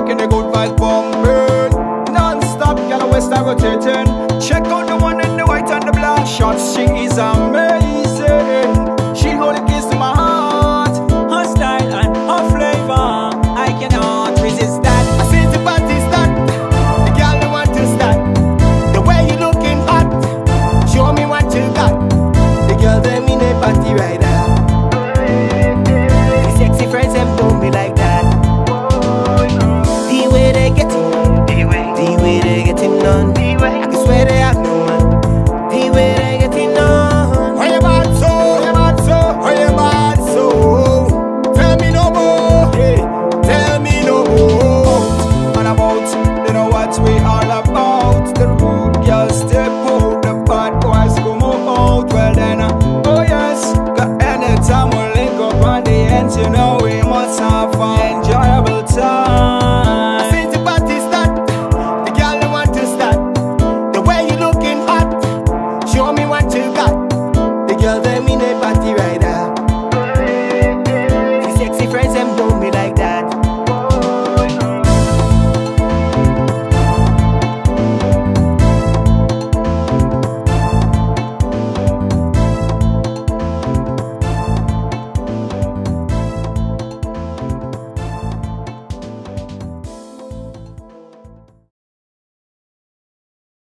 making the good vibes bombing. Non-stop, girl, waist are rotating. Check out the one in the white and the black shots. She is amazing. She hold the keys to my heart. Her style and her flavor, I cannot resist that. I see the party start. The girl don't want to start. The way you looking hot. Show me what you got. The girl them in a party right now. The sexy friends them don't be like that. The way they get him, the way they get him done. I can swear they have no one. The way they get him done. Why you bad so? Why you bad so? Tell me no more. Hey, tell me no more. What about? You know what we all about. The rude girls step out, the bad boys come out. Well then, oh yes, got anytime we link up on the ends, you know we must have fun, enjoyable time. I see the party start, the girl don't want to start. The way you looking hot, show me what you got. The girl them in